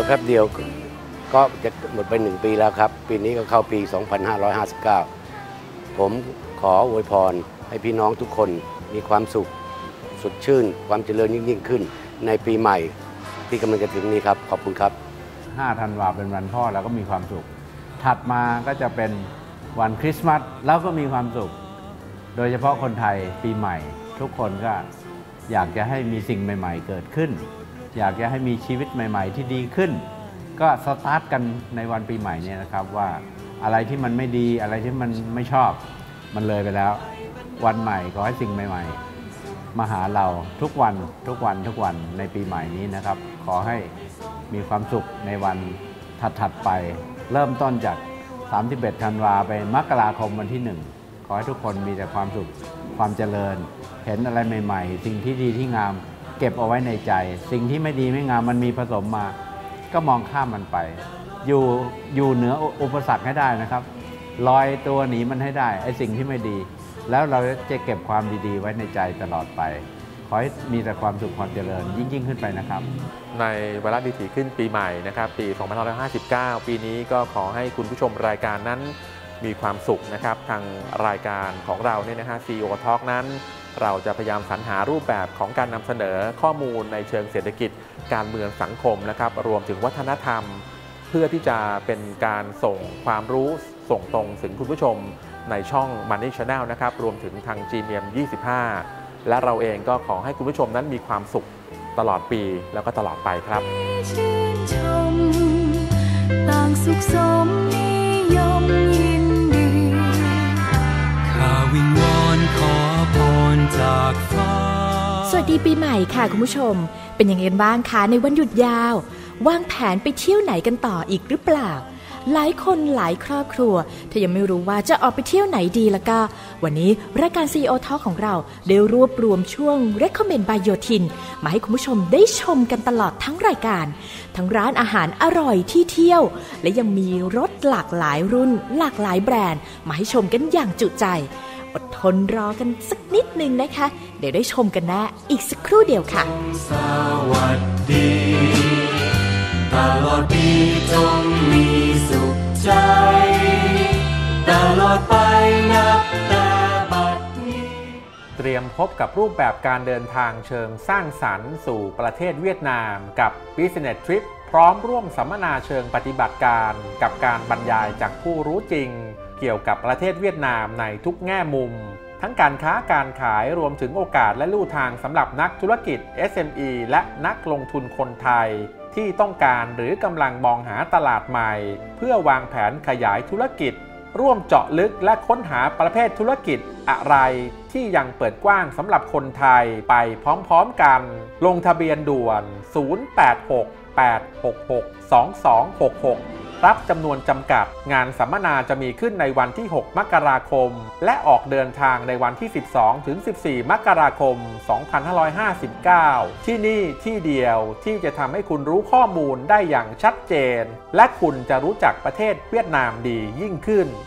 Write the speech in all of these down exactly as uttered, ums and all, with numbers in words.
แป๊บเดียวก็จะหมดไปหนึ่งปีแล้วครับปีนี้ก็เข้าปี สองพันห้าร้อยห้าสิบเก้า ผมขออวยพรให้พี่น้องทุกคนมีความสุขสดชื่นความเจริญยิ่งขึ้นในปีใหม่ที่กำลังจะถึงนี้ครับขอบคุณครับห้าธันวาเป็นวันพ่อแล้วก็มีความสุขถัดมาก็จะเป็นวันคริสต์มาสแล้วก็มีความสุขโดยเฉพาะคนไทยปีใหม่ทุกคนก็อยากจะให้มีสิ่งใหม่ๆเกิดขึ้นอยากจะให้มีชีวิตใหม่ๆที่ดีขึ้นก็สตาร์ทกันในวันปีใหม่นี้นะครับว่าอะไรที่มันไม่ดีอะไรที่มันไม่ชอบมันเลยไปแล้ววันใหม่ขอให้สิ่งใหม่ๆมาหาเราทุกวันทุกวันทุกวันในปีใหม่นี้นะครับขอให้มีความสุขในวันถัดๆไปเริ่มต้นจากสามสิบเอ็ดธันวาไปมกราคมวันที่หนึ่งขอให้ทุกคนมีแต่ความสุขความเจริญเห็นอะไรใหม่ๆสิ่งที่ดีที่งามเก็บเอาไว้ในใจสิ่งที่ไม่ดีไม่งามมันมีผสมมาก็มองข้ามมันไปอยู่อยู่เหนืออุปสรรคให้ได้นะครับลอยตัวหนีมันให้ได้ไอ้สิ่งที่ไม่ดีแล้วเราจะเก็บความดีๆไว้ในใจตลอดไปขอให้มีแต่ความสุขความเจริญยิ่งยิ่งขึ้นไปนะครับในวาระดีถี่ขึ้นปีใหม่นะครับปีสองพันห้าร้อยห้าสิบเก้าปีนี้ก็ขอให้คุณผู้ชมรายการนั้นมีความสุขนะครับทางรายการของเราเนี่ยนะฮะ ซี อี โอ Talk นั้นเราจะพยายามสรรหารูปแบบของการนำเสนอข้อมูลในเชิงเศรษฐกิจการเมืองสังคมนะครับรวมถึงวัฒนธรรมเพื่อที่จะเป็นการส่งความรู้ส่งตรงถึงคุณผู้ชมในช่อง Money Channel นะครับรวมถึงทาง จี เอ็ม เอ็ม ยี่สิบห้า และเราเองก็ขอให้คุณผู้ชมนั้นมีความสุขตลอดปีแล้วก็ตลอดไปครับชื่นชมต่างสุขสมนิยมยินดีข้าวิงวอนขอพรจากฟ้าสวัสดีปีใหม่ค่ะคุณผู้ชมเป็นยังไงบ้างคะในวันหยุดยาววางแผนไปเที่ยวไหนกันต่ออีกหรือเปล่าหลายคนหลายครอบครัวถ้ายังไม่รู้ว่าจะออกไปเที่ยวไหนดีแล้วก็วันนี้รายการ ซี อี โอ Talk ของเราได้รวบรวมช่วง Recommend by โยธินมาให้คุณผู้ชมได้ชมกันตลอดทั้งรายการทั้งร้านอาหารอร่อยที่เที่ยวและยังมีรถหลากหลายรุ่นหลากหลายแบรนด์มาให้ชมกันอย่างจุใจอดทนรอกันสักนิดนึงนะคะเดี๋ยวได้ชมกันแน่อีกสักครู่เดียวค่ะสวัสดีตลอดปีจงมีสุขใจตลอดไปนับแต่บัดนี้เตรียมพบกับรูปแบบการเดินทางเชิงสร้างสรรค์สู่ประเทศเวียดนามกับ Business Trip พร้อมร่วมสัมมนาเชิงปฏิบัติการกับการบรรยายจากผู้รู้จริงเกี่ยวกับประเทศเวียดนามในทุกแง่มุมทั้งการค้าการขายรวมถึงโอกาสและลู่ทางสำหรับนักธุรกิจ เอส เอ็ม อี และนักลงทุนคนไทยที่ต้องการหรือกำลังมองหาตลาดใหม่เพื่อวางแผนขยายธุรกิจร่วมเจาะลึกและค้นหาประเภทธุรกิจอะไรที่ยังเปิดกว้างสำหรับคนไทยไปพร้อมๆกันลงทะเบียนด่วนศูนย์ แปด หก แปด หก หก สอง สอง หก หกรับจำนวนจำกัดงานสัมมนาจะมีขึ้นในวันที่หกมกราคมและออกเดินทางในวันที่สิบสองถึงสิบสี่มกราคมสองพันห้าร้อยห้าสิบเก้าที่นี่ที่เดียวที่จะทำให้คุณรู้ข้อมูลได้อย่างชัดเจนและคุณจะรู้จักประเทศเวียดนามดียิ่งขึ้น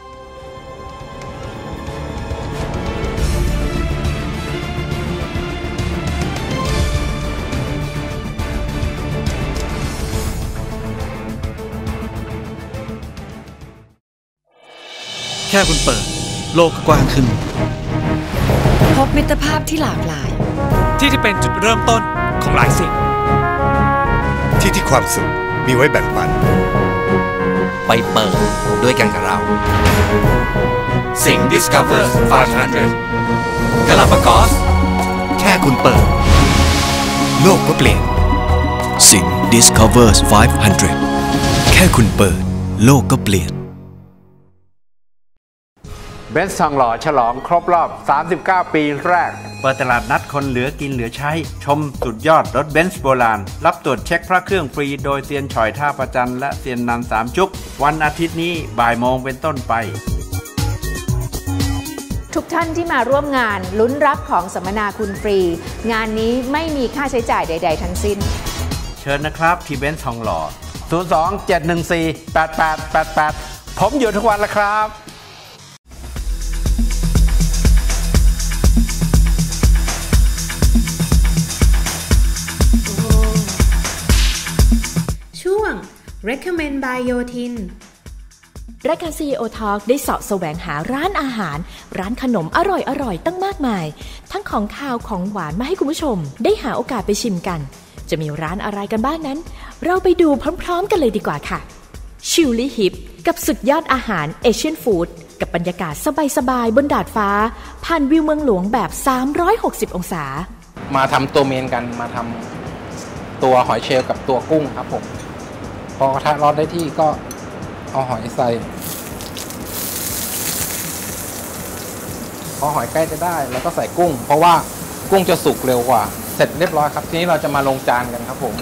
แค่คุณเปิดโลกกว้างขึ้นพบมิตรภาพที่หลากหลายที่ที่เป็นจุดเริ่มต้นของหลายสิ่งที่ที่ความสุขมีไว้แบ่งปันไปเปิดด้วยกันกับเราสิง Discover ห้าร้อย Galapagos แค่คุณเปิดโลกก็เปลี่ยนสิง Discover ห้าร้อยแค่คุณเปิดโลกก็เปลี่ยนเบนซ์ทองหล่อฉลองครบรอบสามสิบเก้าปีแรกเปิดตลาดนัดคนเหลือกินเหลือใช้ชมสุดยอดรถเบนซ์โบราณรับตรวจเช็คพระเครื่องฟรีโดยเซียนฉ่อยท่าประจันและเซียนนันสามจุกวันอาทิตย์นี้บ่ายโมงเป็นต้นไปทุกท่านที่มาร่วมงานลุ้นรับของสัมมนาคุณฟรีงานนี้ไม่มีค่าใช้จ่ายใดๆทั้งสิ้นเชิญนะครับที่เบนซ์ทองหล่อศูนย์ สอง เจ็ด หนึ่ง สี่ แปด แปด แปด แปดผมอยู่ทุกวันละครับช่วง Recommend by โยธินรายการ ซี อี โอ Talk ได้เสาะแสวงหาร้านอาหารร้านขนมอร่อยๆตั้งมากมายทั้งของคาวของหวานมาให้คุณผู้ชมได้หาโอกาสไปชิมกันจะมีร้านอะไรกันบ้างนั้นเราไปดูพร้อมๆกันเลยดีกว่าค่ะชิลลี่ฮิปกับสุดยอดอาหารเอเชียนฟู้ดกับบรรยากาศสบายๆบนดาดฟ้าผ่านวิวเมืองหลวงแบบสามร้อยหกสิบองศามาทำตัวเมนกันมาทำตัวหอยเชลล์กับตัวกุ้งครับผมพอกระทะร้อนได้ที่ก็เอาหอยใส่พอหอยใกล้จะได้แล้วก็ใส่กุ้งเพราะว่ากุ้งจะสุกเร็วกว่าเสร็จเรียบร้อยครับทีนี้เราจะมาลงจานกันครับผม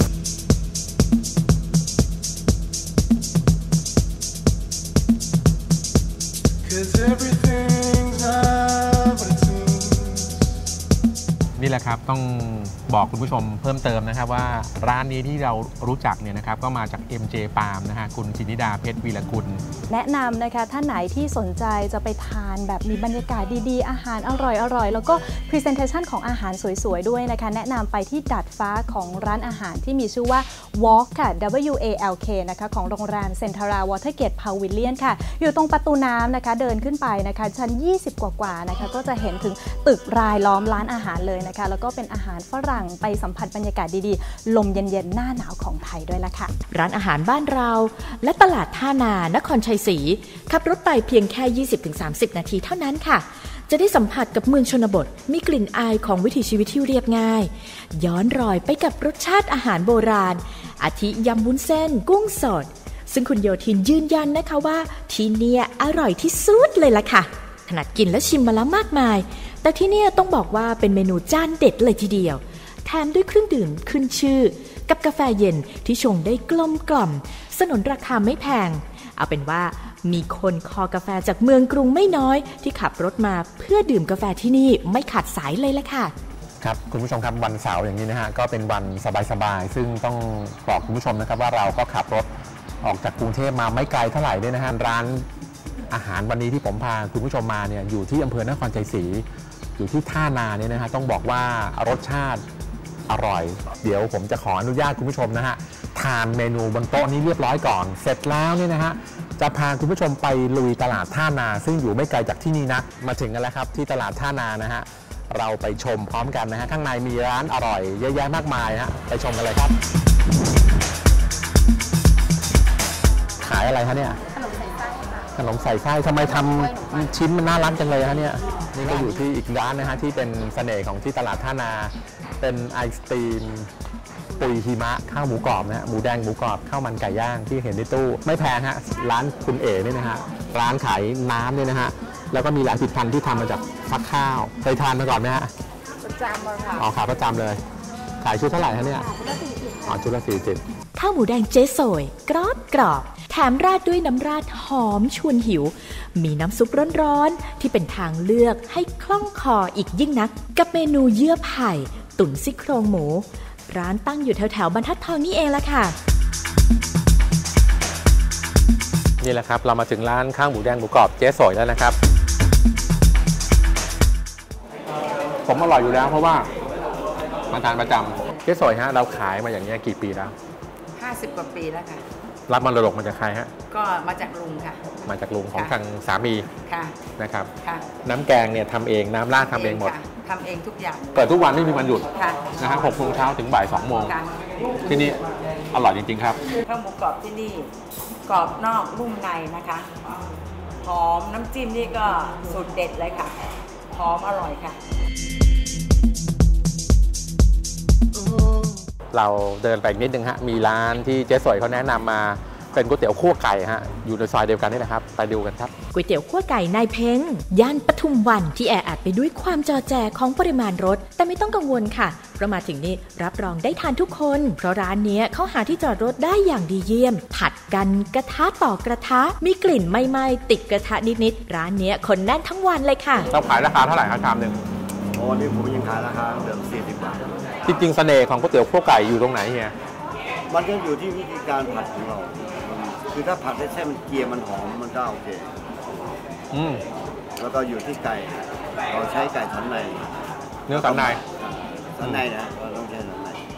นี่แหละครับต้องบอกคุณผู้ชมเพิ่มเติมนะครับว่าร้านนี้ที่เรารู้จักเนี่ยนะครับก็มาจาก เอ็ม เจ Palm นะฮะคุณจินิดาเพชรวีรกุลแนะนำนะคะท่านไหนที่สนใจจะไปทานแบบมีบรรยากาศดีๆอาหารอร่อยๆแล้วก็ Presentation ของอาหารสวยๆด้วยนะคะแนะนำไปที่ดาดฟ้าของร้านอาหารที่มีชื่อว่า Walk ค่ะ W A L K นะคะของโรงแรมเซ็นทรัลวอเตอร์เกตพาวิลเลียนค่ะอยู่ตรงประตูน้ำนะคะเดินขึ้นไปนะคะชั้นยี่สิบกว่าๆนะคะก็จะเห็นถึงตึกรายล้อมร้านอาหารเลยนะคะแล้วก็เป็นอาหารฝรั่งไปสัมผัสบรรยากาศดีๆลมเย็นๆหน้าหนาวของไทยด้วยล่ะค่ะร้านอาหารบ้านเราและตลาดท่านานครชัยศรีขับรถไปเพียงแค่ ยี่สิบถึงสามสิบ นาทีเท่านั้นค่ะจะได้สัมผัสกับเมืองชนบทมีกลิ่นอายของวิถีชีวิตที่เรียบง่ายย้อนรอยไปกับรสชาติอาหารโบราณอาทิยำวุ้นเส้นกุ้งสดซึ่งคุณโยธินยืนยันนะคะว่าที่เนี่ยอร่อยที่สุดเลยล่ะค่ะขนาดกินและชิมมาแล้วมากมายแต่ที่เนี่ยต้องบอกว่าเป็นเมนูจานเด็ดเลยทีเดียวแถมด้วยเครื่องดื่มขึ้นชื่อกับกาแฟเย็นที่ชงได้กลมกล่อมสนนราคาไม่แพงเอาเป็นว่ามีคนคอกาแฟจากเมืองกรุงไม่น้อยที่ขับรถมาเพื่อดื่มกาแฟที่นี่ไม่ขาดสายเลยละค่ะครับคุณผู้ชมครับวันเสาร์อย่างนี้นะฮะก็เป็นวันสบายๆซึ่งต้องบอกคุณผู้ชมนะครับว่าเราก็ขับรถออกจากกรุงเทพมาไม่ไกลเท่าไหร่ด้วยนะฮะร้านอาหารวันนี้ที่ผมพาคุณผู้ชมมาเนี่ยอยู่ที่อำเภอนครชัยศรีอยู่ที่ท่านาเนี่ยนะฮะต้องบอกว่ารสชาติอร่อยเดี๋ยวผมจะขออนุญาตคุณผู้ชมนะฮะทานเมนูบนโต๊ะนี้เรียบร้อยก่อนเสร็จแล้วเนี่ยนะฮะจะพาคุณผู้ชมไปลุยตลาดท่านาซึ่งอยู่ไม่ไกลจากที่นี่นักมาถึงกันแล้วครับที่ตลาดท่านานะฮะเราไปชมพร้อมกันนะฮะข้างในมีร้านอร่อยเยอะแยะมากมายฮะไปชมกันเลยครับขายอะไรคะเนี่ยขนมใส่ไส้ทำไมทำชิ้นมันน่ารักจังเลยฮะเนี่ยนี่ก็อยู่ที่อีกร้านนะฮะที่เป็นเสน่ห์ของที่ตลาดท่านาเป็นไอศกรีมปุยหิมะข้าวหมูกรอบนะฮะหมูแดงหมูกรอบข้าวมันไก่ย่างที่เห็นในตู้ไม่แพงฮะร้านคุณเอ๋นี่นะฮะร้านขายน้ำเนี่ยนะฮะแล้วก็มีหลายผลิตภัณฑ์ที่ทำมาจากฟักข้าวเคยทานมาก่อนไหมฮะประจำเลยค่ะอ๋อขายประจำเลยขายชุดเท่าไหร่ฮะเนี่ยอ๋อชุดละสี่สิบข้าวหมูแดงเจ๊สวยกรอบกรอบแถมราดด้วยน้ำราดหอมชวนหิวมีน้ำซุปร้อนๆที่เป็นทางเลือกให้คล่องคออีกยิ่งนักกับเมนูเยื่อไผ่ตุ๋นซี่โครงหมูร้านตั้งอยู่แถวๆบรรทัดทองนี่เองละค่ะนี่แหละครับเรามาถึงร้านข้าวหมูแดงหมูกรอบเจ๊สวยแล้วนะครับผมอร่อยอยู่แล้วเพราะว่ามาทานประจำเจ๊สวยฮะเราขายมาอย่างนี้กี่ปีแล้วห้าสิบกว่าปีแล้วค่ะรับมรดกมาจากใครฮะก็มาจากลุงค่ะมาจากลุงของทางสามีค่ะนะครับค่ะน้ำแกงเนี่ยทำเองน้ำราดทำเองหมดทำเองทุกอย่างเปิดทุกวันไม่มีวันหยุดนะฮะหกโมงเช้าถึงบ่ายสองโมงที่นี่อร่อยจริงๆครับข้าวหมูกรอบที่นี่กรอบนอกนุ่มในนะคะหอมน้ำจิ้มนี่ก็สุดเด็ดเลยค่ะหอมอร่อยค่ะเราเดินไปอีกนิดนึงฮะมีร้านที่เจ๊สวยเขาแนะนำมาเป็นก๋วยเตี๋ยวคั่วไก่ฮะอยู่ในซอยเดียวกันนี่นะครับไปดูกันครับก๋วยเตี๋ยวคั่วไก่นายเพ้งย่านปทุมวันที่แออัดไปด้วยความจอแจของปริมาณรถแต่ไม่ต้องกังวลค่ะเพราะมาถึงนี่รับรองได้ทานทุกคนเพราะร้านนี้เขาหาที่จอดรถได้อย่างดีเยี่ยมผัดกันกระทะต่อกระทะมีกลิ่นไม่ไหม้ติดกระทะนิดๆร้านนี้คนแน่นทั้งวันเลยค่ะเราขายราคาเท่าไหร่ครับชามหนึ่งโอ้นี่ผมยังขายราคาเดิมสี่สิบบาทจริงๆเสน่ห์ของก๋วยเตี๋ยวคั่วไก่อยู่ตรงไหนเฮียมันก็อยู่ที่วิธีการผัดของเราคือถ้าผัดให้เส้นมันเกลี่ยมันหอมมันก็โอเคอืมแล้วก็อยู่ที่ไก่เราใช้ไก่สันในเนื้อสันในสันในนะเราต้องใช้สันในพอ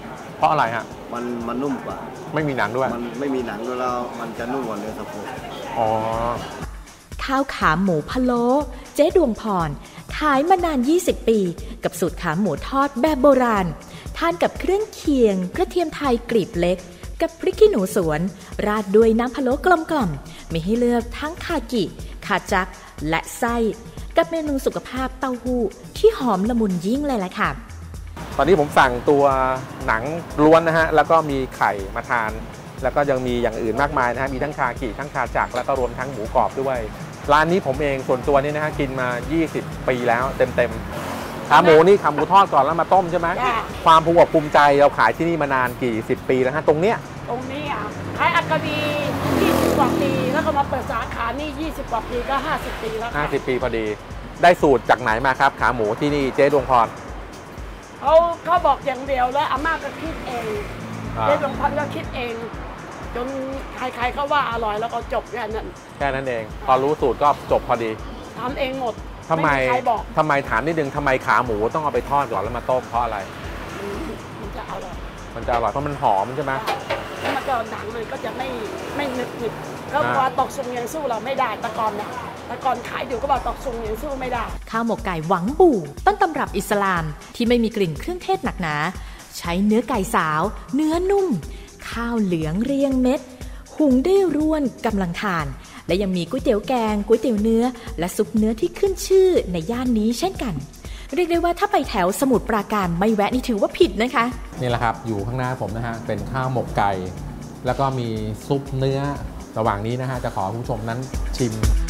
ราะอะไรฮะมันมันนุ่มกว่าไม่มีหนังด้วยมันไม่มีหนังด้วยแล้วมันจะนุ่มกว่าเนื้อสะโพกอ๋อข้าวขาหมูพะโล้เจ๊ดวงพรขายมานานยี่สิบปีกับสูตรขาหมูทอดแบบโบราณทานกับเครื่องเคียงกระเทียมไทยกรีบเล็กกับพริกขี้หนูสวนราดด้วยน้ำพะโล้กลมๆมีให้เลือกทั้งคากิคาจักและไส้กับเมนูสุขภาพเต้าหู้ที่หอมละมุนยิ่งเลยแหละค่ะตอนนี้ผมสั่งตัวหนังล้วนนะฮะแล้วก็มีไข่มาทานแล้วก็ยังมีอย่างอื่นมากมายนะฮะมีทั้งคากิทั้งคาจักแล้วก็รวมทั้งหมูกรอบด้วยร้านนี้ผมเองส่วนตัวนี่นะฮะกินมายี่สิบปีแล้วเต็มๆขาหมูนี่ขาหมูทอดก่อนแล้วมาต้มใช่ไหมความภูมิภูมิใจเราขายที่นี่มานานกี่สิบปีแล้วฮะตรงเนี้ยตรงนี้อ่ะขายอักกบียี่สิบกว่าปีแล้วก็มาเปิดสาขานี่ยี่สิบกว่าปีก็ห้าสิบปีแล้วห้าสิบปีพอดีได้สูตรจากไหนมาครับขาหมูที่นี่เจ๊ดวงพรเขาเขาบอกอย่างเดียวแล้วอาม่าก็คิดเองเจ๊ดวงพรก็คิดเองจนใครๆก็ว่าอร่อยแล้วก็จบแค่นั้นแค่นั้นเองพอรู้สูตรก็จบพอดีทำเองหมดทำไมทำไมถามนิดนึงทำไมขาหมูต้องเอาไปทอดก่อนแล้วมาต้มเพราะอะไรมันจะอร่อยมันจะอร่อยเพราะมันหอมใช่ไหมแล้วมันก็หนังมันก็จะไม่ไม่นึบหนึบก็พอตอกซุงยังสู้เราไม่ได้ตะกอนเนี่ยตะกอนขายอยู่ก็บอกตอกซุงยังสู้ไม่ได้ข้าวหมกไก่หวังบู่ต้นตำรับอิสลามที่ไม่มีกลิ่นเครื่องเทศหนักหนาใช้เนื้อไก่สาวเนื้อนุ่มข้าวเหลืองเรียงเม็ดหุงได้ร่วนกำลังทานและยังมีก๋วยเตี๋ยวแกงก๋วยเตี๋ยวเนื้อและซุปเนื้อที่ขึ้นชื่อในย่านนี้เช่นกันเรียกได้ว่าถ้าไปแถวสมุทรปราการไม่แวะนี่ถือว่าผิดนะคะนี่แหละครับอยู่ข้างหน้าผมนะฮะเป็นข้าวหมกไก่แล้วก็มีซุปเนื้อระหว่างนี้นะฮะจะขอคุณผู้ชมนั้นชิม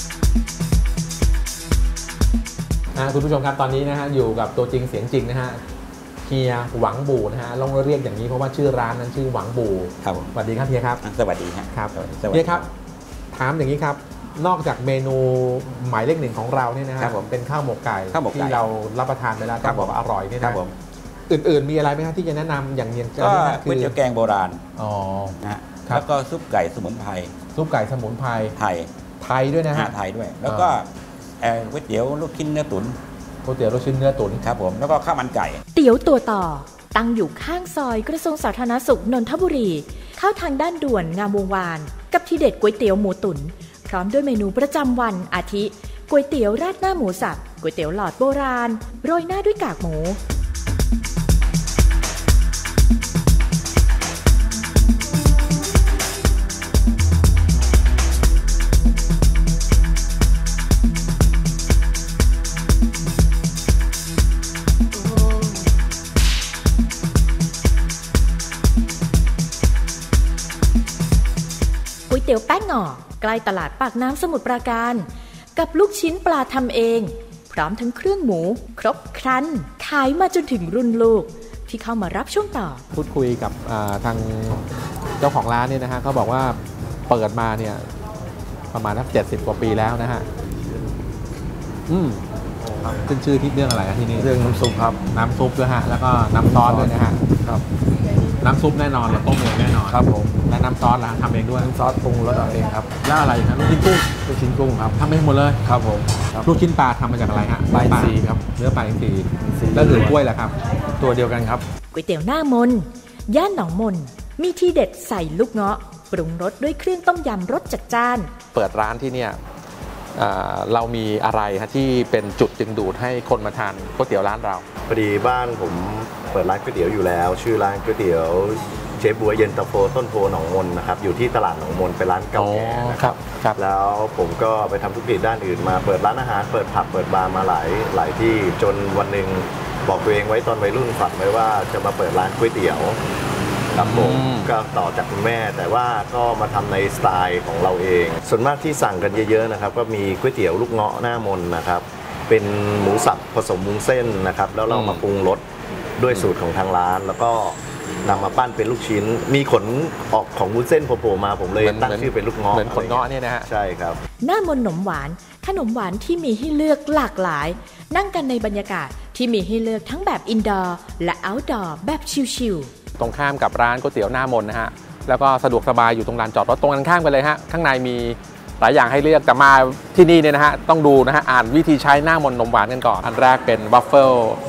คุณผู้ชมครับตอนนี้นะฮะอยู่กับตัวจริงเสียงจริงนะฮะเฮียหวังบูนะฮะลองเรียกอย่างนี้เพราะว่าชื่อร้านนั้นชื่อหวังบูครับสวัสดีครับเฮียครับสวัสดีครับเฮียครับถามอย่างนี้ครับนอกจากเมนูหมายเลขหนึ่งของเราเนี่ยนะฮะเป็นข้าวหมกไก่ที่เรารับประทานไปแล้วต้องบอกว่าอร่อยนี่นะอื่นๆมีอะไรไหมครับที่จะแนะนำอย่างเงี้ยก็ก๋วยเตี๋ยวแกงโบราณอ๋อนะแล้วก็ซุปไก่สมุนไพรซุปไก่สมุนไพรไทยไทยด้วยนะฮะไทยด้วยแล้วก็ก๋วยเตี๋ยวลูกชิ้นเนื้อตุ๋นก๋วยเตี๋ยวลูกชิ้นเนื้อตุ๋นครับผมแล้วก็ข้าวมันไก่เตี๋ยวตัวต่อตั้งอยู่ข้างซอยกระทรวงสาธารณสุขนนทบุรีเข้าทางด้านด่วนงามวงวานกับที่เด็ดก๋วยเตี๋ยวหมูตุ๋นพร้อมด้วยเมนูประจำวันอาทิก๋วยเตี๋ยวราดหน้าหมูสับก๋วยเตี๋ยวหลอดโบราณโรยหน้าด้วยกากหมูก๋วยเตี๋ยวแป้งหน่อใกล้ตลาดปากน้ำสมุทรปราการกับลูกชิ้นปลาทำเองพร้อมทั้งเครื่องหมูครบครันขายมาจนถึงรุ่นลูกที่เข้ามารับช่วงต่อพูดคุยกับทางเจ้าของร้านเนี่ยนะฮะเขาบอกว่าเปิดมาเนี่ยประมาณเจ็ดสิบกว่าปีแล้วนะฮะอืมขึ้นชื่อที่เรื่องอะไรครับที่นี่เรื่องน้ำซุปครับน้ำซุปด้วยฮะแล้วก็น้ำซอสด้วยนะฮะครับน้ำซุปแน่นอนเราต้มเองแน่นอนครับผมและน้ำซอสล่ะทำเองด้วยน้ำซอสปรุงรสเองครับแล้วอะไรครับลูกชิ้นกุ้งลูกชิ้นกุ้งครับทำเองหมดเลยครับผมลูกชิ้นปลาทำมาจากอะไรฮะปลาอินทรีครับเนื้อปลาอินทรีแล้วหรือกล้วยล่ะครับตัวเดียวกันครับก๋วยเตี๋ยวหน้ามนย่านหนองมนมีทีเด็ดใส่ลูกเงาะปรุงรสด้วยเครื่องต้มยำรสจัดจ้านเปิดร้านที่เนี่ยเรามีอะไรฮะที่เป็นจุดดึงดูดให้คนมาทานก๋วยเตี๋ยวร้านเราพอดีบ้านผมเปิดร้านก๋วยเตี๋ยวอยู่แล้วชื่อร้านก๋วยเตี๋ยวเชฟบัวเย็นตาโฟต้นโพหนองมนนะครับอยู่ที่ตลาดหนองมนเป็นร้านเก่าแก่นะครับครับแล้วผมก็ไปทำธุรกิจด้านอื่นมาเปิดร้านอาหารเปิดผับเปิดบาร์มาหลายหลายที่จนวันหนึ่งบอกตัวเองไว้ตอนวัยรุ่นฝันไว้ว่าจะมาเปิดร้านก๋วยเตี๋ยวครับผมก็ต่อจากคุณแม่แต่ว่าก็มาทำในสไตล์ของเราเองส่วนมากที่สั่งกันเยอะๆนะครับก็มีก๋วยเตี๋ยวลูกเงาะหน้ามนนะครับเป็นหมูสับผสมวุ้นเส้นนะครับแล้วเรามาปรุงรสด้วยสูตรของทางร้านแล้วก็นำมาปั้นเป็นลูกชิ้นมีขนออกของวุ้นเส้นโผล่มาผมเลยตั้งชื่อเป็นลูกเงาะเหมือนขนเงาะเนี่ยนะฮะใช่ครับหน้ามนขนมหวานขนมหวานที่มีให้เลือกหลากหลายนั่งกันในบรรยากาศที่มีให้เลือกทั้งแบบอินดอร์และเอาท์ดอร์แบบชิลๆตรงข้ามกับร้านก๋วยเตี๋ยวหน้ามนนะฮะแล้วก็สะดวกสบายอยู่ตรงลานจอดรถตรงกันข้ามกันเลยฮะข้างในมีหลายอย่างให้เลือกแต่มาที่นี่เนี่ยนะฮะต้องดูนะฮะอ่านวิธีใช้หน้ามนนมหวานกันก่อนอันแรกเป็นวัฟเฟิล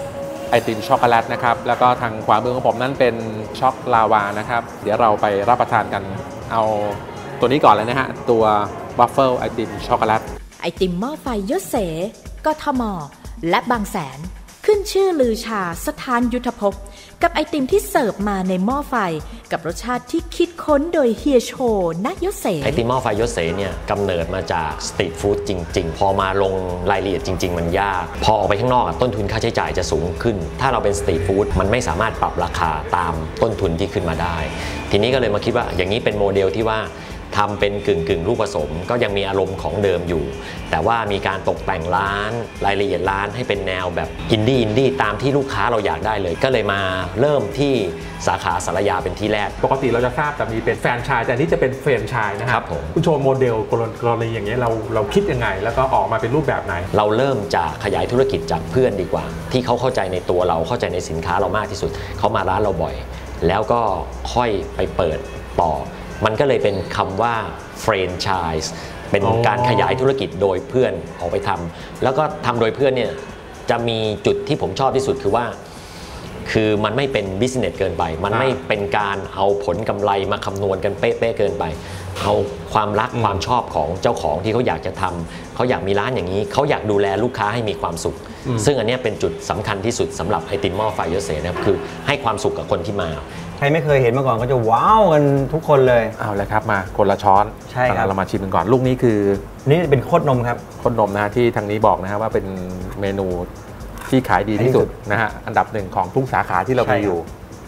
ไอติมช็อกโกแลตนะครับแล้วก็ทางขวามือของผมนั้นเป็นช็อกลาวานะครับเดี๋ยวเราไปรับประทานกันเอาตัวนี้ก่อนเลยนะฮะตัววัฟเฟิลไอติมช็อกโกแลตไอติมหม้อไฟยศเสกทมและบางแสนขึ้นชื่อลือชาสถานยุทธภพกับไอติมที่เสิร์ฟมาในหม้อไฟกับรสชาติที่คิดค้นโดยเฮียโชณยศเสไอติมหม้อไฟยศเสเนี่ยกำเนิดมาจากสตรีทฟู้ดจริงๆพอมาลงรายละเอียดจริงๆมันยากพอออกไปข้างนอกต้นทุนค่าใช้จ่ายจะสูงขึ้นถ้าเราเป็นสตรีทฟู้ดมันไม่สามารถปรับราคาตามต้นทุนที่ขึ้นมาได้ทีนี้ก็เลยมาคิดว่าอย่างนี้เป็นโมเดลที่ว่าทำเป็นกึ่งกึ่งลูกผสมก็ยังมีอารมณ์ของเดิมอยู่แต่ว่ามีการตกแต่งร้านรายละเอียดร้านให้เป็นแนวแบบอินดี้อินดี้ตามที่ลูกค้าเราอยากได้เลยก็เลยมาเริ่มที่สาขาสารยาเป็นที่แรกปกติเราจะทราบแต่มีเป็นแฟรนไชส์แต่นี่จะเป็นเฟรนไชส์นะครับผมคุณโชว์โมเดลกรณีอย่างนี้เราเราคิดยังไงแล้วก็ออกมาเป็นรูปแบบไหนเราเริ่มจากขยายธุรกิจจากเพื่อนดีกว่าที่เขาเข้าใจในตัวเราเข้าใจในสินค้าเรามากที่สุดเขามาร้านเราบ่อยแล้วก็ค่อยไปเปิดต่อมันก็เลยเป็นคำว่าแฟรนไชส์เป็นการขยายธุรกิจโดยเพื่อนออกไปทำแล้วก็ทำโดยเพื่อนเนี่ยจะมีจุดที่ผมชอบที่สุดคือว่าคือมันไม่เป็นบิสเนสเกินไปมันไม่เป็นการเอาผลกำไรมาคำนวณกันเป๊ะๆเกินไปเอาความรักความชอบของเจ้าของที่เขาอยากจะทำเขาอยากมีร้านอย่างนี้เขาอยากดูแลลูกค้าให้มีความสุขซึ่งอันนี้เป็นจุดสำคัญที่สุดสำหรับไอติมหม้อไฟยศเสนะครับคือให้ความสุขกับคนที่มาใครไม่เคยเห็นมาก่อนก็จะว้าวกันทุกคนเลยเอาเลยครับมาคนละช้อนใช่ครับเรามาชิมกันก่อนลูกนี้คือนี่เป็นโคตรนมครับโคตรนมนะฮะที่ทางนี้บอกนะฮะว่าเป็นเมนูที่ขายดีที่สุดนะฮะอันดับหนึ่งของทุกสาขาที่เรามีอยู่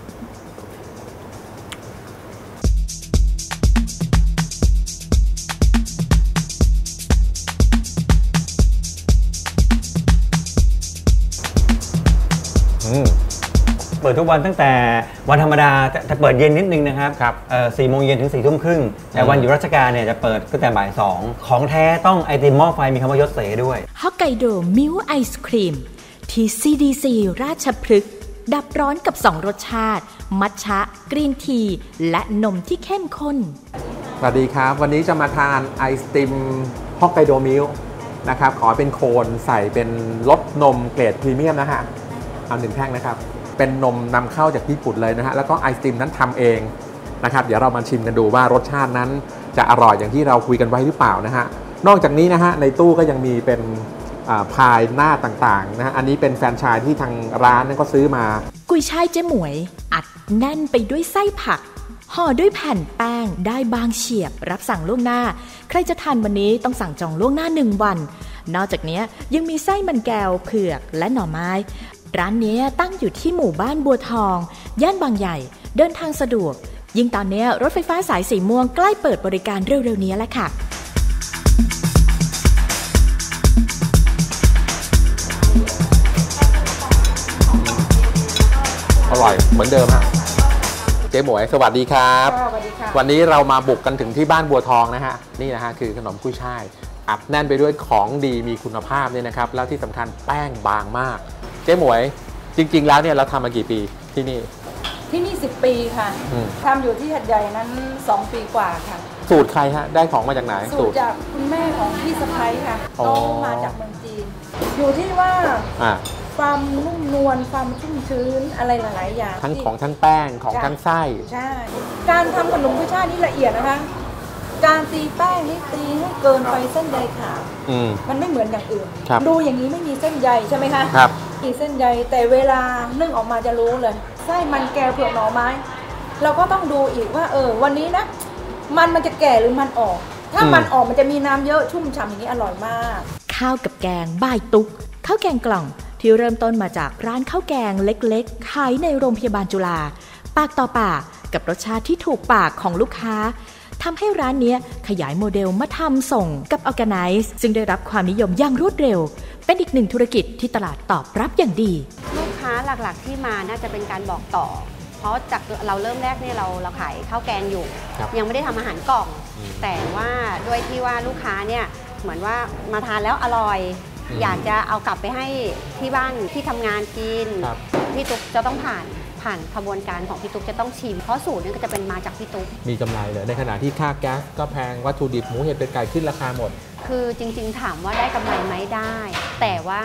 เปิดทุกวันตั้งแต่วันธรรมดาจะเปิดเย็นนิดนึงนะครับครับสี่โมงเย็นถึงสี่ทุ่มครึ่งแต่วันหยุดราชการเนี่ยจะเปิดตั้งแต่บ่ายสองของแท้ต้องไอติมหม้อไฟมีคำว่ายศเสด้วยฮอกไกโดมิลไอศครีมที่ ซี ดี ซี ราชพฤกษ์ดับร้อนกับสองรสชาติมัทฉะกรีนทีและนมที่เข้มข้นสวัสดีครับวันนี้จะมาทานไอติมฮอกไกโดมิลนะครับขอเป็นโคนใส่เป็นรสนมเกรดพรีเมียมนะฮะเอาหนึ่งแท่งนะครับเป็นนมนำเข้าจากญี่ปุ่นเลยนะฮะแล้วก็ไอศกรีมนั้นทำเองนะครับเดี๋ยวเรามาชิมกันดูว่ารสชาตินั้นจะอร่อยอย่างที่เราคุยกันไว้หรือเปล่านะฮะนอกจากนี้นะฮะในตู้ก็ยังมีเป็นพายหน้าต่างๆนะฮะอันนี้เป็นแฟรนไชส์ที่ทางร้านนั้นก็ซื้อมากุยช่ายเจ๊หมวยอัดแน่นไปด้วยไส้ผักห่อด้วยแผ่นแป้งได้บางเฉียบรับสั่งล่วงหน้าใครจะทานวันนี้ต้องสั่งจองล่วงหน้าหนึ่งวันนอกจากนี้ยังมีไส้มันแก้วเผือกและหน่อไม้ร้านนี้ตั้งอยู่ที่หมู่บ้านบัวทองย่านบางใหญ่เดินทางสะดวกยิ่งตอนนี้รถไฟฟ้าสายสีม่วงใกล้เปิดบริการเร็วๆนี้แล้วค่ะอร่อยเหมือนเดิมฮะเจ๊หมวยสวัสดีครับสวัสดีค่ะวันนี้เรามาบุกกันถึงที่บ้านบัวทองนะฮะนี่นะฮะคือขนมกุ้ยช่ายอัดแน่นไปด้วยของดีมีคุณภาพเนี่ยนะครับแล้วที่สำคัญแป้งบางมากเจ๊หมวยจริงๆแล้วเนี่ยเราทำมากี่ปีที่นี่ที่นี่สิบปีค่ะทำอยู่ที่หัดใหญ่นั้นสองปีกว่าค่ะสูตรใครฮะได้ของมาจากไหนสูตรจากคุณแม่ของพี่สะใภ้ค่ะเขามาจากเมืองจีนอยู่ที่ว่าความนุ่มนวลความชุ่มชื้นอะไรหลายๆอย่างทั้งของทั้งแป้งของทั้งไส้ใช่การทำขนมกุ้ยช่ายนี่ละเอียดนะคะการตีแป้งนี่ตีให้เกินไปเส้นใยขาวมันไม่เหมือนอย่างอื่นดูอย่างนี้ไม่มีเส้นใยใช่ไหมคะครับมีเส้นใยแต่เวลานึ่งออกมาจะรู้เลยไส้มันแก้วเผือกหน่อไม้เราก็ต้องดูอีกว่าเออวันนี้นะมันมันจะแก่หรือมันออกถ้ามันออกมันจะมีน้ำเยอะชุ่มฉ่ำอย่างนี้อร่อยมากข้าวกับแกงบ่ายตุ๊กข้าวแกงกล่องที่เริ่มต้นมาจากร้านข้าวแกงเล็กๆขายในโรงพยาบาลจุฬาปากต่อปากกับรสชาติที่ถูกปากของลูกค้าทำให้ร้านนี้ขยายโมเดลมาทำส่งกับ Organize ซึ่งได้รับความนิยมอย่างรวดเร็วเป็นอีกหนึ่งธุรกิจที่ตลาดตอบรับอย่างดีลูกค้าหลักๆที่มาน่าจะเป็นการบอกต่อเพราะจากเราเริ่มแรกเนี่ยเราเราขายข้าวแกงอยู่ยังไม่ได้ทำอาหารกล่องแต่ว่าด้วยที่ว่าลูกค้าเนี่ยเหมือนว่ามาทานแล้วอร่อยอยากจะเอากลับไปให้ที่บ้านที่ทำงานกินพี่ตุ๊กจะต้องผ่านผ่านขบวนการของพี่ตุ๊กจะต้องชิมเพราะสูตรนี้ก็จะเป็นมาจากพี่ตุ๊กมีกำไรเลยในขณะที่ค่าแก๊สก็แพงวัตถุดิบหมูเห็ดเป็ดไก่ขึ้นราคาหมดคือจริงๆถามว่าได้กำไรไหมได้แต่ว่า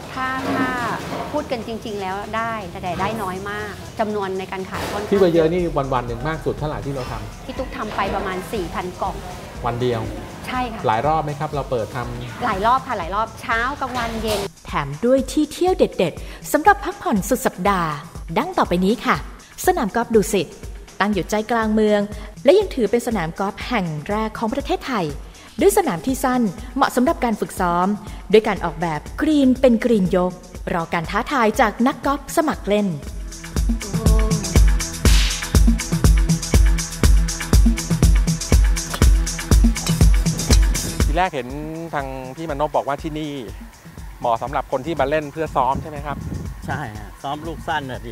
ถ้าถ้าพูดกันจริง ๆ แล้วได้แต่ได้น้อยมากจำนวนในการขายค่อนข้างที่ว่าเยอะนี่วันๆหนึ่งมากสุดเท่าไหร่ที่เราทำที่ตุ๊กทำไปประมาณ สี่พัน กล่องวันเดียวใช่ค่ะหลายรอบไหมครับเราเปิดทำหลายรอบค่ะหลายรอบเช้ากลางวันเย็นแถมด้วยที่เที่ยวเด็ดๆสำหรับพักผ่อนสุดสัปดาห์ดังต่อไปนี้ค่ะสนามกอล์ฟดุสิตตั้งอยู่ใจกลางเมืองและยังถือเป็นสนามกอล์ฟแห่งแรกของประเทศไทยด้วยสนามที่สั้นเหมาะสำหรับการฝึกซ้อมด้วยการออกแบบกรีนเป็นกรีนยกรอการท้าทายจากนักกอล์ฟสมัครเล่นทีแรกเห็นทางพี่มโนพบอกว่าที่นี่เหมาะสำหรับคนที่มาเล่นเพื่อซ้อมใช่ไหมครับใช่ฮะซ้อมลูกสั้นน่ะดี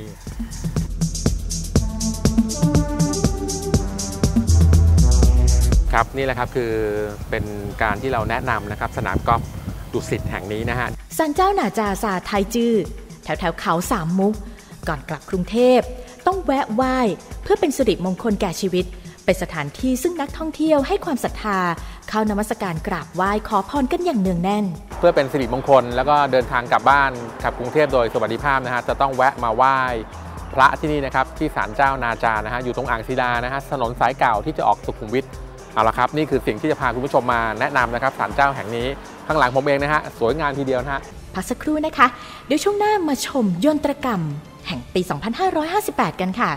ครับนี่แหละครับคือเป็นการที่เราแนะนำนะครับสนามกอล์ฟดุสิตแห่งนี้นะฮะศาลเจ้าหนาจาซาไทจื้อแถวแถวเขาสามมุกก่อนกลับกรุงเทพต้องแวะไหว้เพื่อเป็นสิริมงคลแก่ชีวิตเป็นสถานที่ซึ่งนักท่องเที่ยวให้ความศรัทธาเข้านมัสการกราบไหว้ขอพรกันอย่างเนืองแน่นเพื่อเป็นสิริมงคลแล้วก็เดินทางกลับบ้านกลับกรุงเทพโดยสวัสดิภาพนะฮะจะต้องแวะมาไหว้พระที่นี่นะครับที่ศาลเจ้านาจานะฮะอยู่ตรงอ่างศิลานะฮะถนนสายเก่าที่จะออกสุขุมวิทเอาละครับนี่คือสิ่งที่จะพาคุณผู้ชมมาแนะนำนะครับศาลเจ้าแห่งนี้ข้างหลังผมเองนะฮะสวยงามทีเดียวนะฮะพักสักครู่นะคะเดี๋ยวช่วงหน้ามาชมยนตรกรรมแห่งปี สองพันห้าร้อยห้าสิบแปด กันค่ะ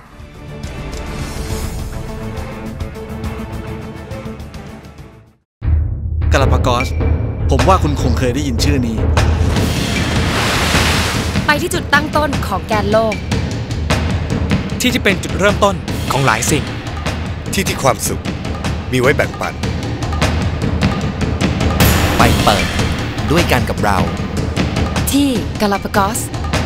กาลาปากอสผมว่าคุณคงเคยได้ยินชื่อนี้ไปที่จุดตั้งต้นของแกนโลกที่ที่เป็นจุดเริ่มต้นของหลายสิ่งที่ที่ความสุขมีไว้แบ่งปันไปเปิดด้วยกันกับเราที่กาลาปากอส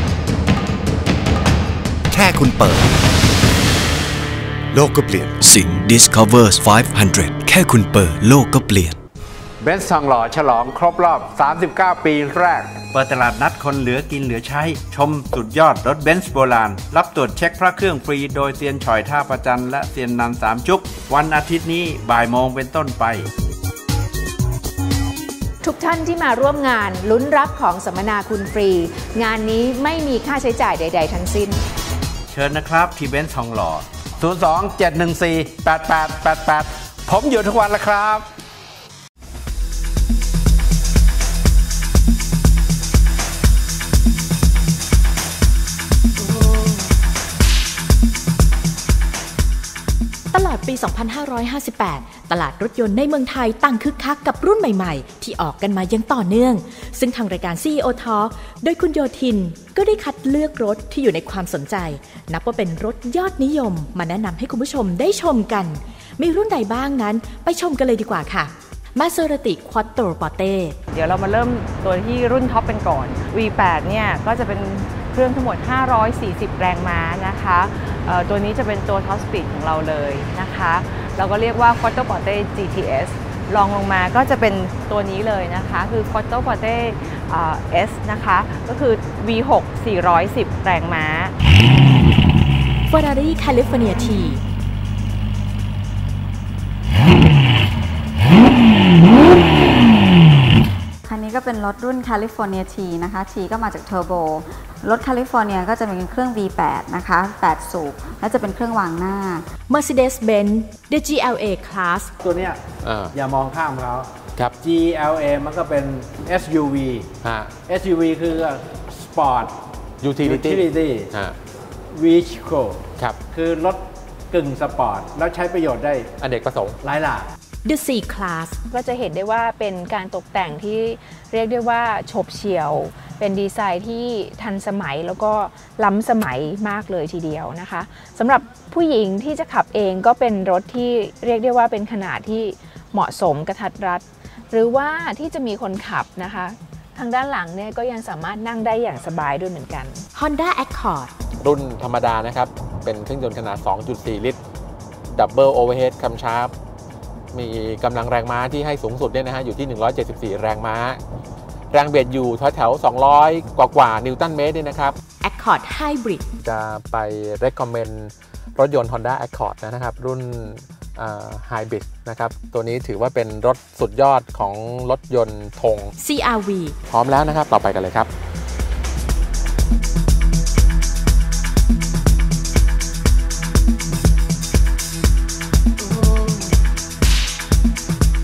แค่คุณเปิดโลกก็เปลี่ยนสิงห์ Discovers ห้าร้อยแค่คุณเปิดโลกก็เปลี่ยนเบนซ์ทองหล่อฉลองครบรอบสามสิบเก้าปีแรกเปิดตลาดนัดคนเหลือกินเหลือใช้ชมสุดยอดรถเบนซ์โบราณรับตรวจเช็คพระเครื่องฟรีโดยเซียนฉ่อยท่าประจันและเซียนนันสามจุกวันอาทิตย์นี้บ่ายโมงเป็นต้นไปทุกท่านที่มาร่วมงานลุ้นรับของสัมมนาคุณฟรีงานนี้ไม่มีค่าใช้จ่ายใดๆทั้งสิ้นเชิญนะครับที่เบนซ์ทองหล่อศูนย์ สอง เจ็ด หนึ่ง สี่ แปด แปด แปด แปดผมอยู่ทุกวันละครับตลอดปี สองพันห้าร้อยห้าสิบแปด ตลาดรถยนต์ในเมืองไทยตั้งคึกคักกับรุ่นใหม่ๆที่ออกกันมาอย่างต่อเนื่องซึ่งทางรายการ ซี อี โอ Talk โดยคุณโยธินก็ได้คัดเลือกรถที่อยู่ในความสนใจนับว่าเป็นรถยอดนิยมมาแนะนำให้คุณผู้ชมได้ชมกันมีรุ่นใดบ้างนั้นไปชมกันเลยดีกว่าค่ะ Maserati Quattroporte เดี๋ยวเรามาเริ่มตัวที่รุ่นท็อปเป็นก่อน วี แปด เนี่ยก็จะเป็นเครื่องทั้งหมดห้าร้อยสี่สิบแรงม้านะคะตัวนี้จะเป็นตัวท็อปสปีดของเราเลยนะคะเราก็เรียกว่า Quattroporte จี ที เอส รองลงมาก็จะเป็นตัวนี้เลยนะคะคือ Quattroporte เอส นะคะก็คือ วี หก สี่ร้อยสิบแรงม้า Ferrari California T คันนี้ก็เป็นรถรุ่น California T นะคะ T ก็มาจากเทอร์โบรถ California ก็จะเป็นเครื่อง วี แปด นะคะแปดสูบและจะเป็นเครื่องวางหน้า Mercedes-Benz The จี แอล เอ Class ตัวเนี้ยอย่ามองข้ามเขาครับจี แอล เอ มันก็เป็น เอส ยู วี เอส ยู วี คือ Sport Utility Utility Vehicle ครับคือรถกึ่งสปอร์ตแล้วใช้ประโยชน์ได้อเนกประสงค์หลายหลาก The C Class ก็จะเห็นได้ว่าเป็นการตกแต่งที่เรียกได้ว่าโฉบเฉี่ยวเป็นดีไซน์ที่ทันสมัยแล้วก็ล้ำสมัยมากเลยทีเดียวนะคะสำหรับผู้หญิงที่จะขับเองก็เป็นรถที่เรียกได้ว่าเป็นขนาดที่เหมาะสมกระทัดรัดหรือว่าที่จะมีคนขับนะคะทางด้านหลังเนี่ยก็ยังสามารถนั่งได้อย่างสบายด้วยเหมือนกัน Honda Accord รุ่นธรรมดานะครับเป็นเครื่องยนต์ขนาด สองจุดสี่ ลิตร Double Overhead Camshaftมีกำลังแรงม้าที่ให้สูงสุดเนี่ยนะฮะอยู่ที่หนึ่งร้อยเจ็ดสิบสี่แรงม้าแรงเบียดอยู่แถวๆสองร้อยกว่าๆนิวตันเมตรเนี่ยนะครับ Accord Hybrid จะไป recommend รถยนต์ Honda Accord นะครับรุ่น Hybrid นะครับตัวนี้ถือว่าเป็นรถสุดยอดของรถยนต์ธงซี อาร์ วีพร้อมแล้วนะครับต่อไปกันเลยครับ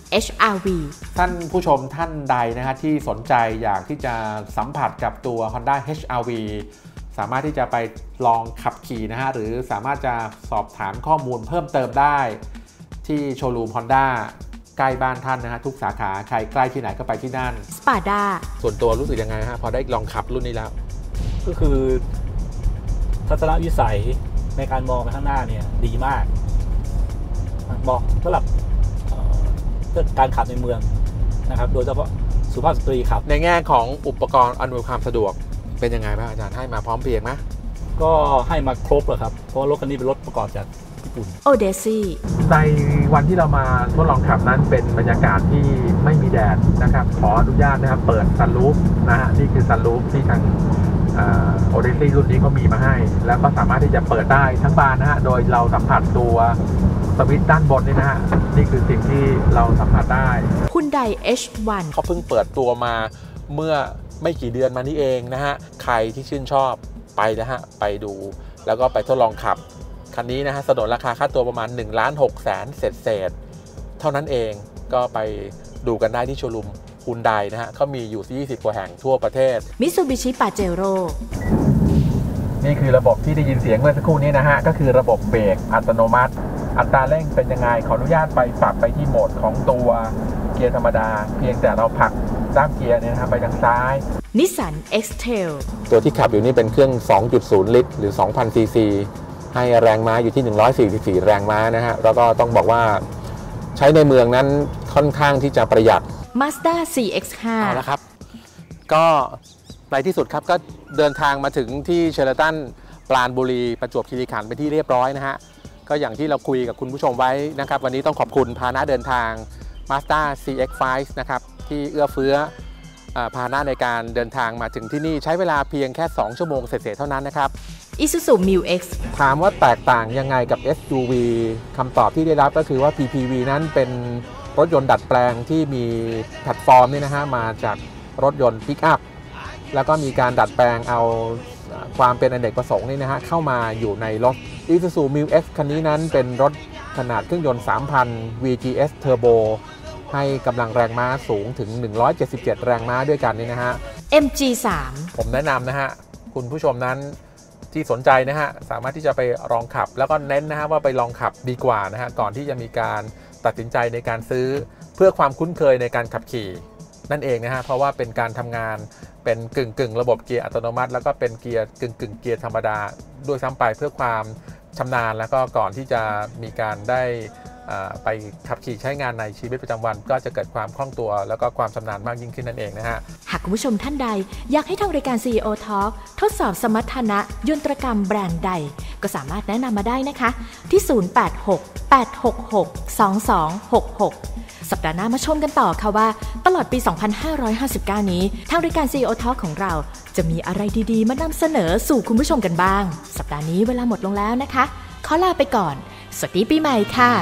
เอช อาร์ วีท่านผู้ชมท่านใดนะฮะที่สนใจอยากที่จะสัมผัสกับตัว Honda เอช อาร์ วี สามารถที่จะไปลองขับขี่นะฮะหรือสามารถจะสอบถามข้อมูลเพิ่มเติมได้ที่โชว์รูม Honda ใกล้บ้านท่านนะฮะทุกสาขาใครใกล้ที่ไหนก็ไปที่นั่นสปาด้าส่วนตัวรู้สึกยังไงฮะพอได้ลองขับรุ่นนี้แล้วก็คือทัศนวิสัยในการมองไปข้างหน้าเนี่ยดีมากเหมาะสำหรับการขับในเมืองนะครับโดยเฉพาะสุภาพสตรีขับในแง่ของอุปกรณ์อำนวยความสะดวกเป็นยังไงบ้างอาจารย์ให้มาพร้อมเพรียงไหมก็ให้มาครบเลยครับเพราะรถคันนี้เป็นรถประกอบจากญี่ปุ่นโอเดซี่ในวันที่เรามาทดลองขับนั้นเป็นบรรยากาศที่ไม่มีแดดนะครับขออนุญาตนะครับเปิดซันรูฟนะฮะนี่คือซันรูฟที่ทางโอเดซี่รุ่นนี้เขามีมาให้แล้วก็สามารถที่จะเปิดได้ทั้งบานนะฮะโดยเราสัมผัสตัวสวิตช์ด้านบนนี่นะฮะนี่คือสิ่งที่เราสัมผัสได้ Hyundai เอช วันเขาเพิ่งเปิดตัวมาเมื่อไม่กี่เดือนมานี้เองนะฮะใครที่ชื่นชอบไปนะฮะไปดูแล้วก็ไปทดลองขับคันนี้นะฮะสนนราคาค่าตัวประมาณหนึ่งล้านหกแสนเศษเศษเท่านั้นเองก็ไปดูกันได้ที่โชว์รูมฮุนไดนะฮะเขามีอยู่ยี่สิบกว่าแห่งทั่วประเทศ Mitsubishi Pajero นี่คือระบบที่ได้ยินเสียงเมื่อสักครู่นี้นะฮะก็คือระบบเบรกอัตโนมัติอัตราเร่งเป็นยังไงขออนุญาตไปปรับไปที่โหมดของตัวเกียร์ธรรมดาเพียงแต่เราผลักด้ามเกียร์เนี่ยนะครับไปทางซ้าย Nissan X-Trail ตัวที่ขับอยู่นี่เป็นเครื่อง สองจุดศูนย์ ลิตรหรือ สองพัน ซีซีให้แรงม้าอยู่ที่หนึ่งร้อยสี่สิบสี่แรงม้านะฮะแล้วก็ต้องบอกว่าใช้ในเมืองนั้นค่อนข้างที่จะประหยัด Mazda ซี เอ็กซ์ ไฟว์เอาละครับก็ในที่สุดครับก็เดินทางมาถึงที่เชอราตันปราณบุรีประจวบคีรีขันธ์เป็นที่เรียบร้อยนะฮะก็อย่างที่เราคุยกับคุณผู้ชมไว้นะครับวันนี้ต้องขอบคุณพาหนะเดินทาง Mazda ซี เอ็กซ์ ไฟว์ นะครับที่เอื้อเฟื้อพาหนะในการเดินทางมาถึงที่นี่ใช้เวลาเพียงแค่สองชั่วโมงเศษๆเท่านั้นนะครับ Isuzu มิว เอ็กซ์ถามว่าแตกต่างยังไงกับ เอส ยู วี คำตอบที่ได้รับก็คือว่า พี พี วี นั้นเป็นรถยนต์ดัดแปลงที่มีแพลตฟอร์มนี่นะฮะมาจากรถยนต์ปิกอัพแล้วก็มีการดัดแปลงเอาความเป็นอเนกประสงค์นี่นะฮะเข้ามาอยู่ในรถ Isuzu มิว เอ็กซ์ คันนี้นั้นเป็นรถขนาดเครื่องยนต์ สามพัน วี จี เอส Turbo ให้กำลังแรงม้าสูงถึงหนึ่งร้อยเจ็ดสิบเจ็ดแรงม้าด้วยกันนี่นะฮะเอ็ม จี สามผมแนะนำนะฮะคุณผู้ชมนั้นที่สนใจนะฮะสามารถที่จะไปลองขับแล้วก็เน้นนะฮะว่าไปลองขับดีกว่านะฮะก่อนที่จะมีการตัดสินใจในการซื้อเพื่อความคุ้นเคยในการขับขี่นั่นเองนะฮะเพราะว่าเป็นการทำงานเป็นกึ่งกึ่งระบบเกียร์อัตโนมัติแล้วก็เป็นเกียร์กึ่งกึ่งเกียร์ธรรมดาด้วยซ้ำไปเพื่อความชำนาญแล้วก็ก่อนที่จะมีการได้ไปขับขี่ใช้งานในชีวิตประจำวันก็จะเกิดความคล่องตัวแล้วก็ความชำนาญมากยิ่งขึ้นนั่นเองนะฮะหากคุณผู้ชมท่านใดอยากให้ทางรายการ ซี อี โอ Talk ทดสอบสมรรถนะยนตรกรรมแบรนด์ใดก็สามารถแนะนำมาได้นะคะที่ ศูนย์ แปด หก แปด หก หก สอง สอง หก หก สัปดาห์หน้ามาชมกันต่อค่ะว่าตลอดปี สองพันห้าร้อยห้าสิบเก้า นี้ทางรายการ ซี อี โอ Talk ของเราจะมีอะไรดีๆมานำเสนอสู่คุณผู้ชมกันบ้างสัปดาห์นี้เวลาหมดลงแล้วนะคะขอลาไปก่อนสวัสดีปีใหม่ค่ะ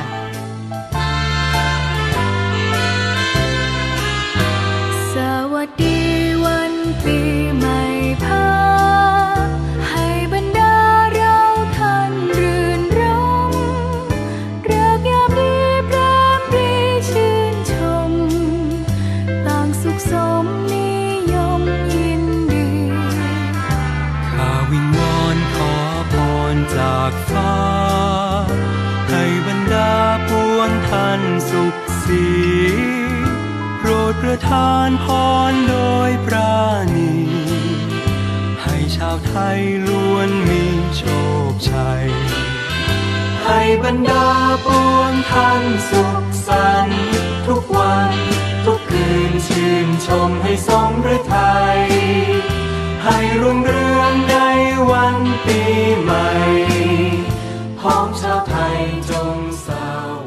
สวัสดีวันปีใหม่พาให้บรรดาเราท่านรื่นรมเริกยามดีแปรมปรีชื่นชมต่างสุขสมนิยมยินดีข้าวิงวอนขอพรจากฟ้าให้บรรดาปวงท่านสุขสีโปรดประทานพรโดยปราณีให้ชาวไทยล้วนมีโชคชัยให้บรรดาปวงท่านสุขสันต์ทุกวันทุกคืนชื่นชมให้สมฤทัยให้รุ่งเรืองในวันปีใหม่พ้องชาวไทยจงสา